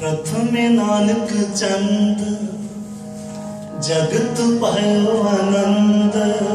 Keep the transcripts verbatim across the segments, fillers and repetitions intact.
प्रथमे नानक चंद जगत पायो आनंद।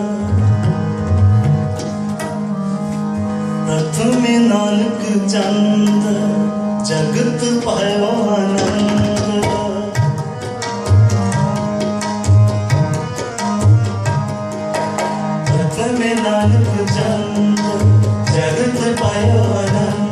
प्रथमे नानक चंद जगत पायो आनंद। प्रथमे नानक चंद जगत पायो आनंद।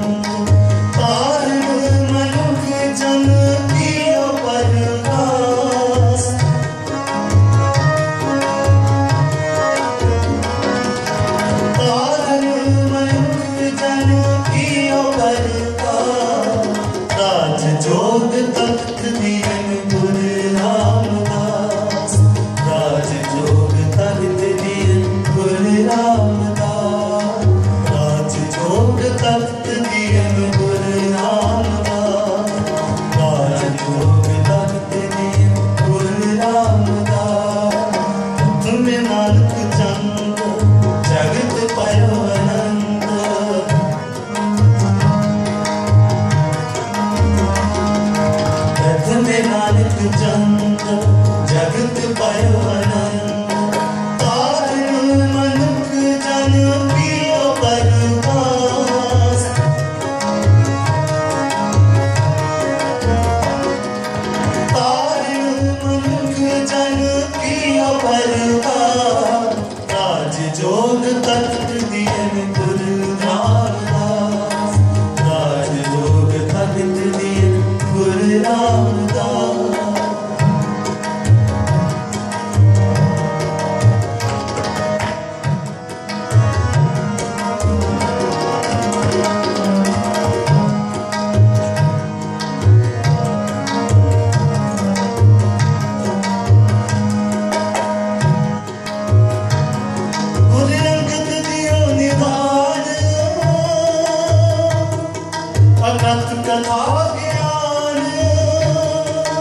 कथा ज्ञान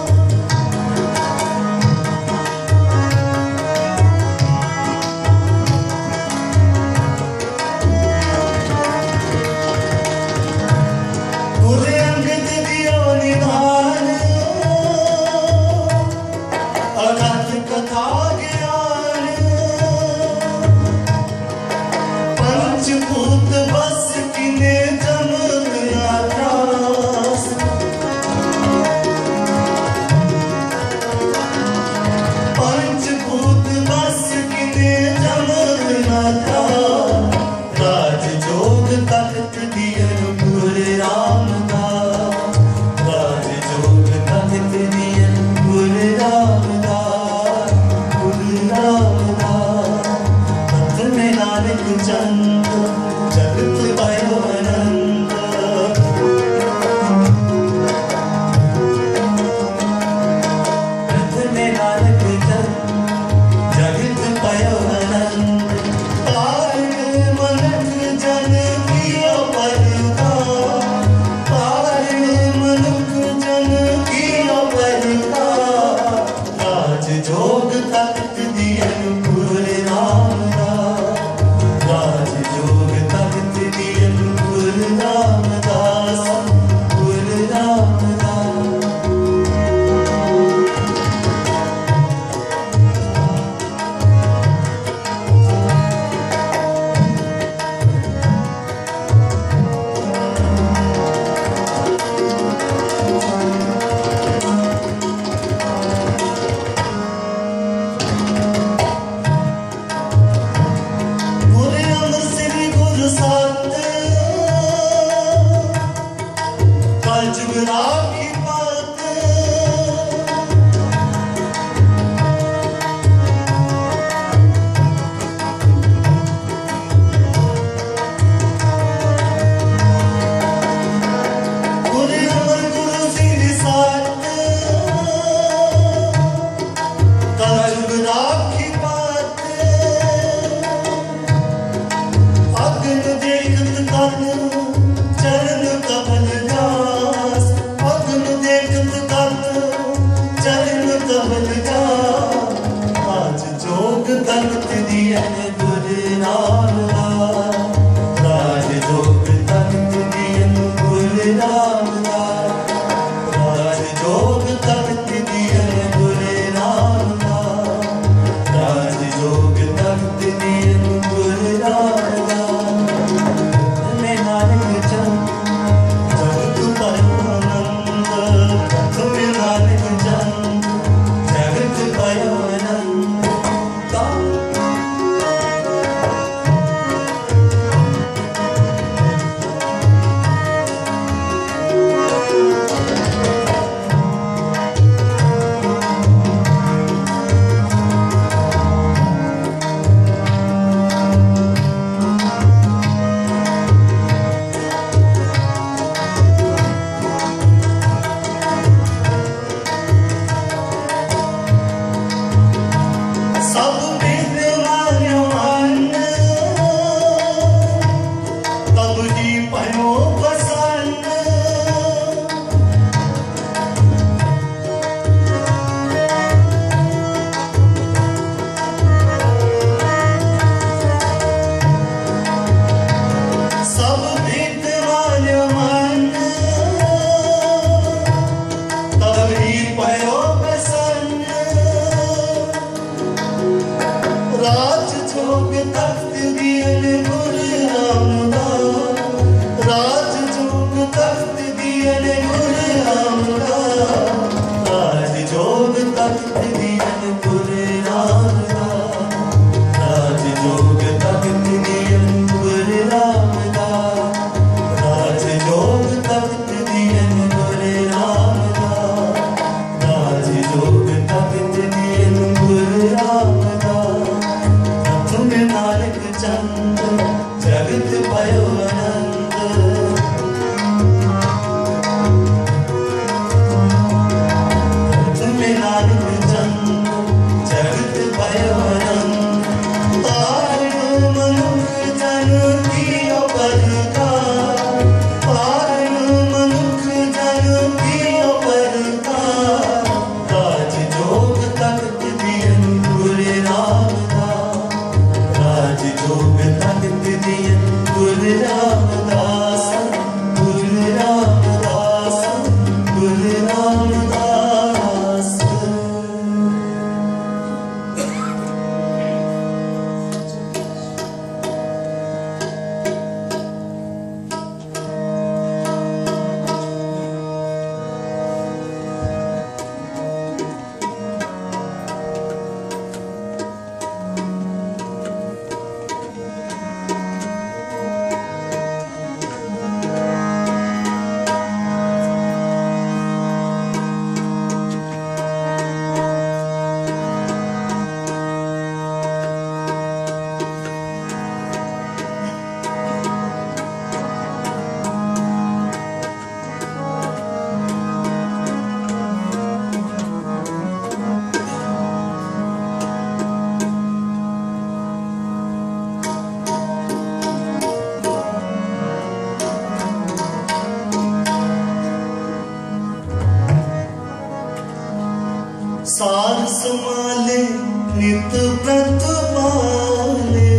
सार संभाले नित व्रत पाले,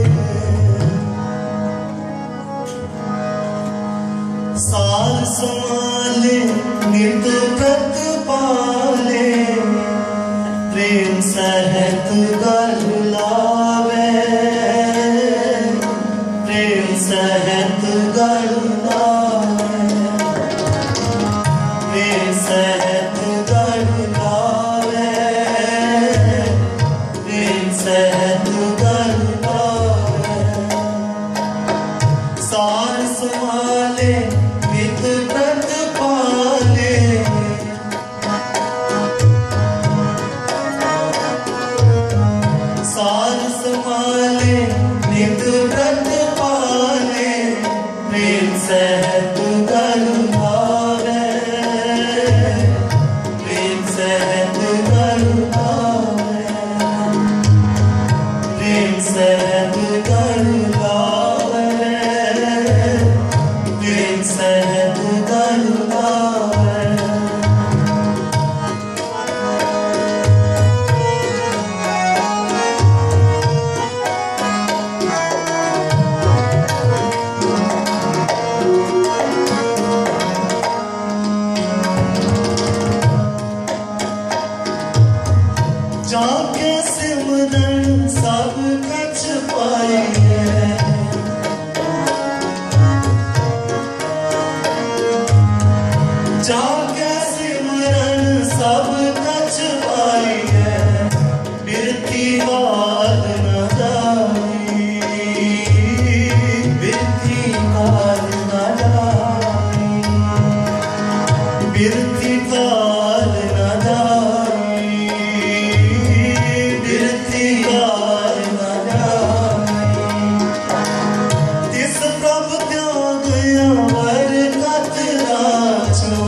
सार संभाले नित व्रत पाले, प्रेम सहत गल लावे, प्रेम सहत गल लावे, प्रेम सहत गल लावे, प्रेम सहत गल लावे, सार संभाले नित व्रत पाले, सार संभाले नित व्रत पाले, प्रेम सहत गल लावे, प्रेम सहत गल लावे, प्रेम सहत गल लावे, प्रेम सहत गल लावे। जाके सिमरन सब कछ पाइए, जाके सिमरन सब कछ पाइए, बिरती बात न जाई, बिरती बात न जाई, बिरती बात न जाई, बिरती बात न जाई, तिस प्रभ त्याग अवर कत राजो,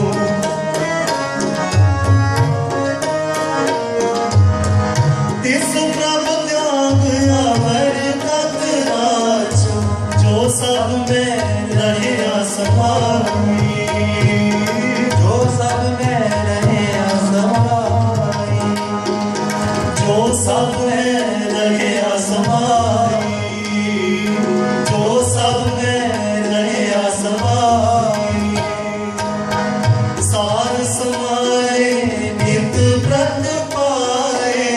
तिस प्रभ त्याग अवर कत राजो, जो सब में रहे समाई, जो सब में रहे समाई, जो सब में रहे समाई, जो सब में रहे समाई, सार समाए नित व्रत पाए,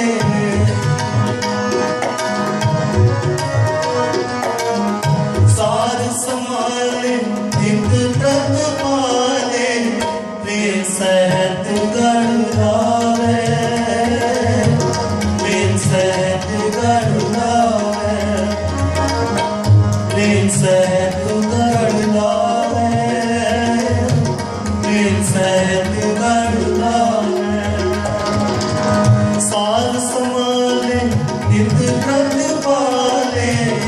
सार समाए नित व्रत पाले, प्रेम सहत गल लावे, प्रेम सहत गल लावे, प्रेम सहत गल लावे, प्रेम सहत गल लावे, सार संभाले नित व्रत पाले,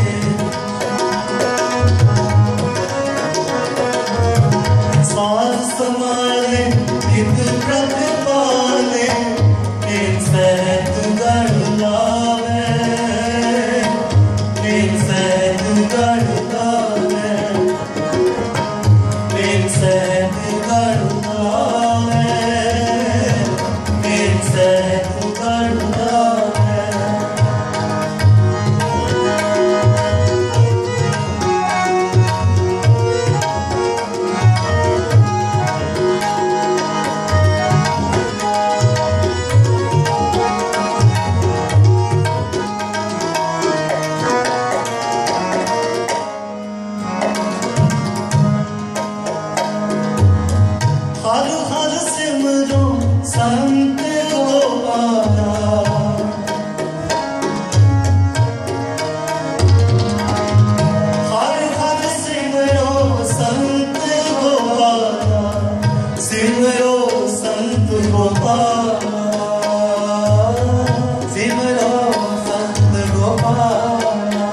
सार संभाले नित व्रत पाले, प्रेम सहत गल लावे, प्रेम सहत गल लावे, प्रेम सहत गल लावे, प्रेम सहत गल लावे। हर हर सिमरो संत गोपाला, हर हर सिमरो संत गोपाला, सिमरो संत गोपाला, सिमरो संत गोपाला,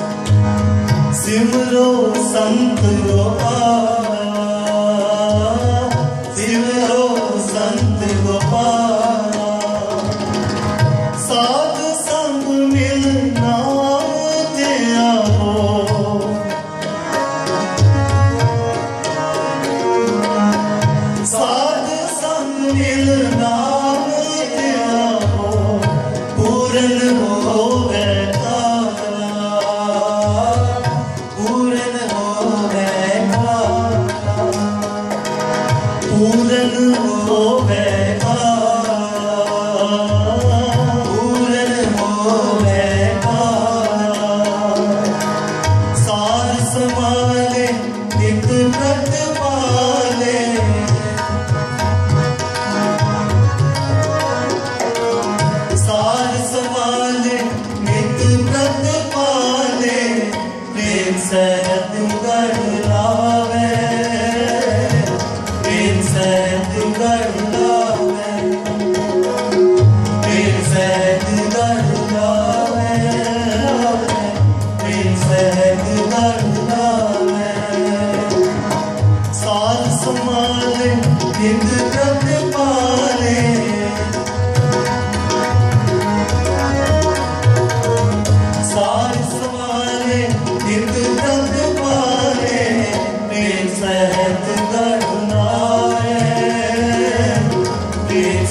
सिमरो संत गोपाला, सिमरो संत गोपाला, साध संग मिल नाम ते आओ, साध संग मिल नाम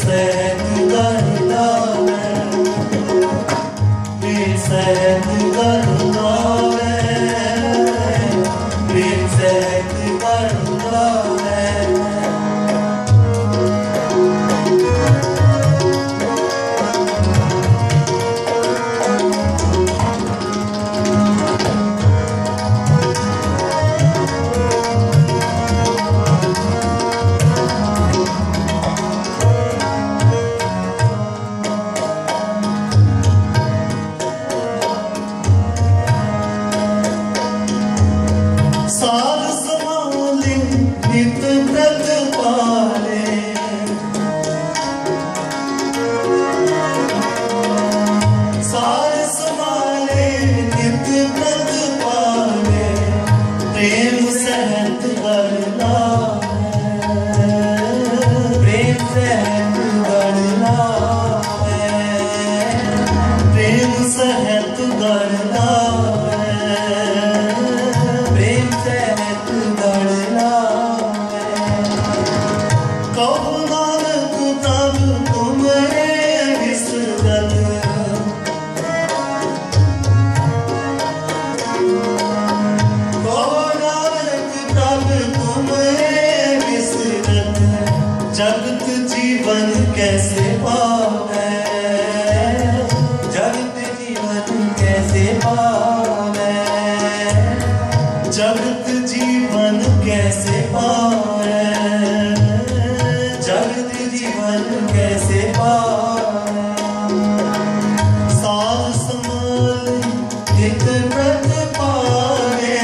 सहित गढ़ लावे, प्रेम सहित गढ़ लावे, प्रेम सहित गढ़ लावे। साध संभाले नित व्रत पाले, साध संभाले नित व्रत पाले, प्रेम सहित गढ़ लावे, प्रेम सहित गढ़ लावे, प्रेम सहित गढ़ लावे, प्रेम सहित गढ़ लावे। कहो नानक तब तुमरे विसरत, कहो नानक तब तुमरे विसरत, जगत जीवन कैसे पावे, जगत जीवन कैसे पावे, जगत जीवन कैसे पावे, जगत जीवन कैसे पावे। साध संभाल नित व्रत पाले,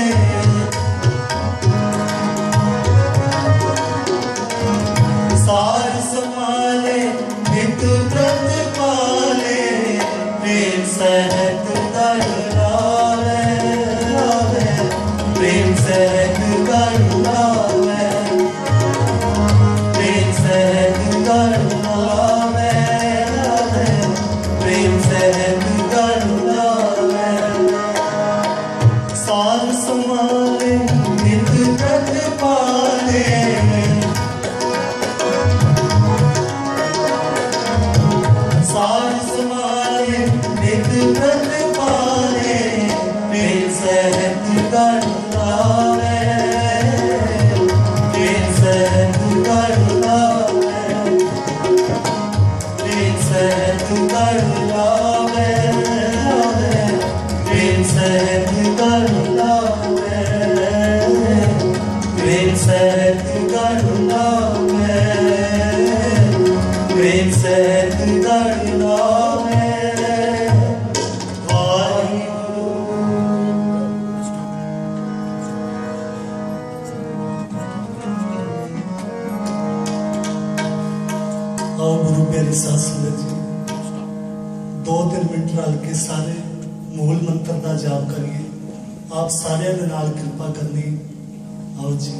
साध संभाले नित व्रत पाले, प्रेम सहित गढ़ लावे, लावे, प्रेम सहित गढ़ लावे, प्रेम सहित गढ़ लावे, लावे, प्रेम सहित गढ़ लावे। साध संभाले नित व्रत पाले, साध संभाले नित व्रत पाले, प्रेम सहित गढ़ लावे, प्रेम सहित गढ़ लावे, प्रेम सहित गढ़ लावे, लावे, प्रेम सहित गढ़ लावे, प्रेम सहित गढ़ लावे, प्रेम सहित गढ़ लावे। वाहिगुरु। आओ गुरु प्यारी साध संगत जी, दो तीन मिनट रल के सारे मूल मंत्र का जाप करिए। आप सारे दे नाल कृपा करनी। आओ जी।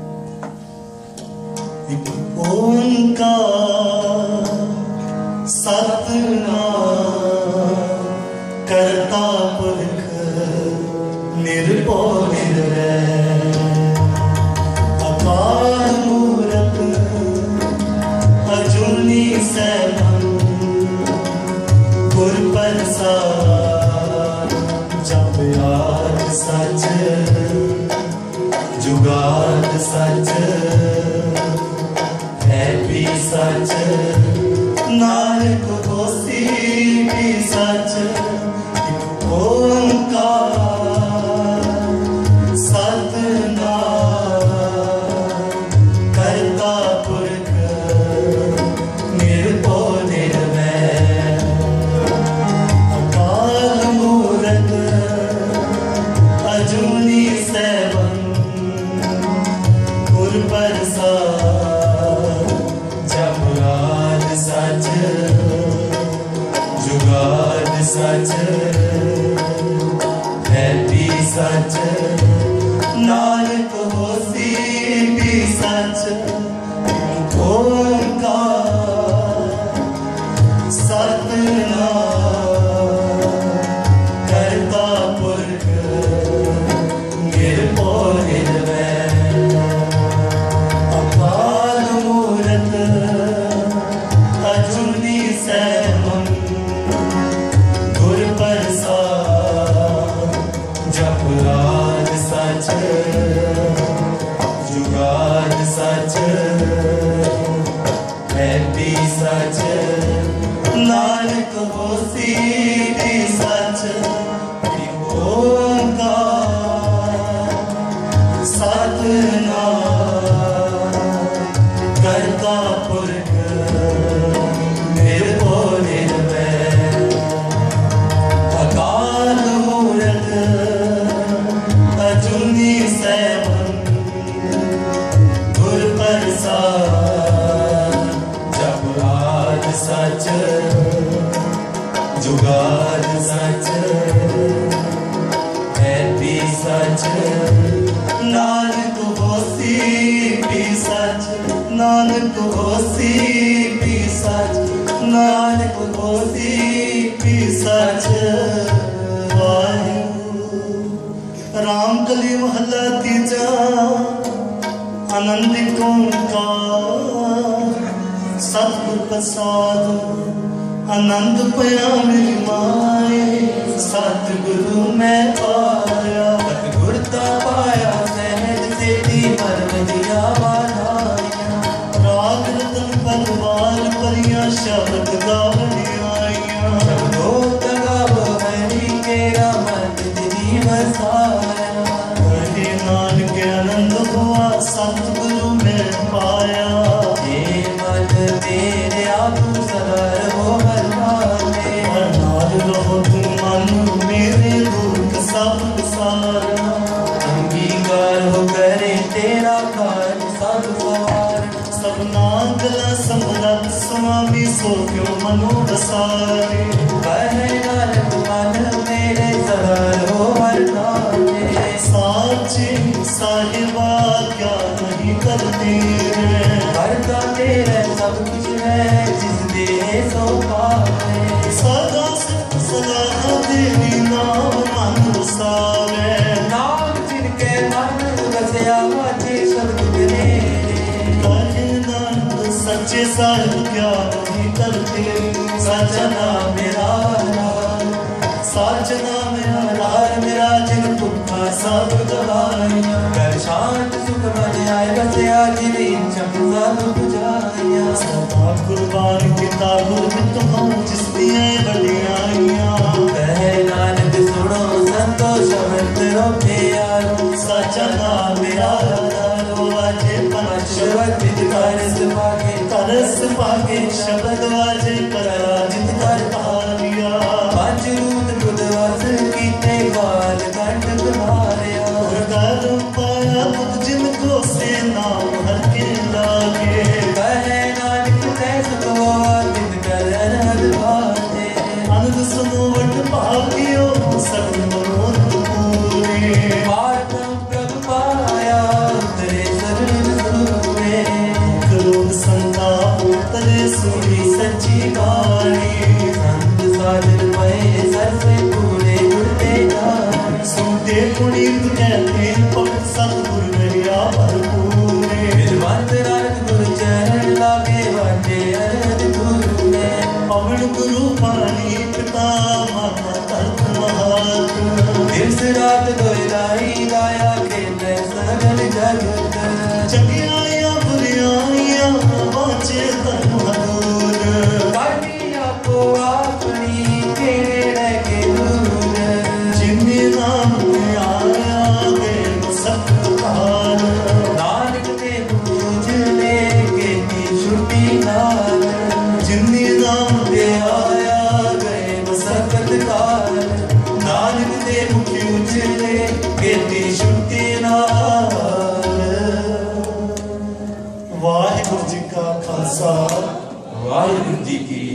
एक ओंकार सतनाम करता पुरख निर्भय निर्वैर, अकाल मूरत अजूनी सैभं, गुर प्रसाद जप आद सच, जुगाद सच, है भी सच, नानक होसी भी सच। एक ओंकार सतनाम करता पुरख निर्भय निर्वैर, अकाल मूरत अजूनी सैभं, गुर प्रसाद जप आद सच, जुगाद सच, है भी सच, नानक होसी भी सच। ओंकार सतनाम करता पुरख निर्भय निर्वैर, अकाल मूरत नानक होसी भी सच ओंकार सतनाम करता पुरख निर्भो निर्वैर अकाल मूरत अजूनी सैभं गुर प्रसाद जपराद सच जुगाद सच है भी सच नानक होसी भी सच नानक होसी भी सच नानक होसी भी सच वाहिगुरू रामकली महला तीजा आनंद ओंकार सतगुर प्रसाद आनंद पया मेरी माए सतगुरु मैं पाया सतगुर ता पाया सहज सेठी परवजिया वाधाइया राग रतन परवार परिया शब्द गावन आइया शब्दो तगाव हरि केरा मन जिनी बसाया कहे नानक आनंद हुआ सतगुरु मैं पाया हे मन मेरे आप सदा रहो हर नाले हर नाल रहो तुम मन मेरे दुख सब सारा अंगीकार हो करे तेरा कार सब सवार सब नागला समरत स्वामी सो क्यों मनो बसारे कहे नानक मन मेरे सदा रहो हर नाले साचे साहिबा क्या नहीं करते करता तेरे सब कुछ है जिस दे सो पावे सदा सदा देवी नाम मन वसावे नाम जिनके मन बसया वाचे शब्द तेरे कहे नानक सच्चे साहिब क्या नहीं करते सच्चा नाम मेरा लाल सच्चा नाम मेरा लाल मेरा जिन पुखा सब गवाया कर शांत सुख मन आए बसया जिनी चंगा दुख जाया सदा कुर्बान किता गुरबित हूँ जिसकी बलियाइया कहे नानक सुनो संतो शब्द रो प्यारो सच्चा नाम मेरा लालो वाजे पंचवत तरस पाके तरस पाके शब्द वाजे पराजित कर पारिया पंच रूप बुधवास कीते बाल कंठ कुमारिया कर पाया बुध जिनको से नाम हर के लागे कहे नानक तैस को आदित कर हर भाते अनंद सुनो वट भाग्यो सब मनोरथ पूरे पारम प्रभु पाया उतरे सरल सूरे क्रोध संताप उतरे सुनी सच्ची वाणी संत साधन पए सर से पूरे उड़ते जाए सुनते पुनीत कहते पवित्र सतगुरु मेरा भरपूरे विद्वंत राज गुरु चरण लागे वाटे अरहत गुरु ने पवन गुरु पानी पिता माता तर्क महात दिवस रात दोयदाई गाया खेले सगल जगत जगियाया बुरियाया वाचे धर्म हदूर काटिया को अपनी केड़े के दूर जिन्ने नाम आया गे सत्य काल नानक ने पूज ले के दी छुट्टी नाल जिन्ने नाम दे आया गए मसकत काल नानक ने पूज ले के दी छुट्टी नाल वाहिगुरु जी का खालसा वाहिगुरु जी की